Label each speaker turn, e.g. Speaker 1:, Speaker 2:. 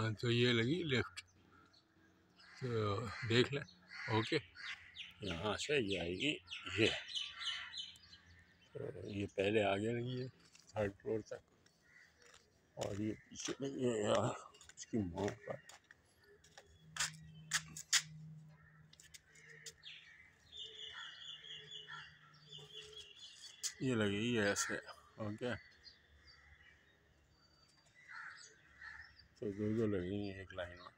Speaker 1: तो ये लगी लेफ्ट, तो देख लें। ओके, यहाँ से ये आएगी ये, तो ये पहले आगे लगी है 3rd फ्लोर तक, और ये पीछे लगी है यार इसकी माँ का। ये लगेगी ऐसे। ओके, तो दो लगेंगी एक लाइन में।